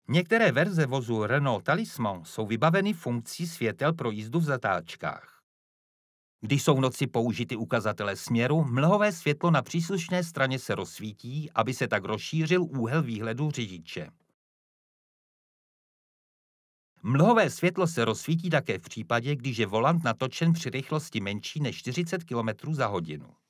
Některé verze vozu Renault Talisman jsou vybaveny funkcí světel pro jízdu v zatáčkách. Když jsou v noci použity ukazatele směru, mlhové světlo na příslušné straně se rozsvítí, aby se tak rozšířil úhel výhledu řidiče. Mlhové světlo se rozsvítí také v případě, když je volant natočen při rychlosti menší než 40 km za hodinu.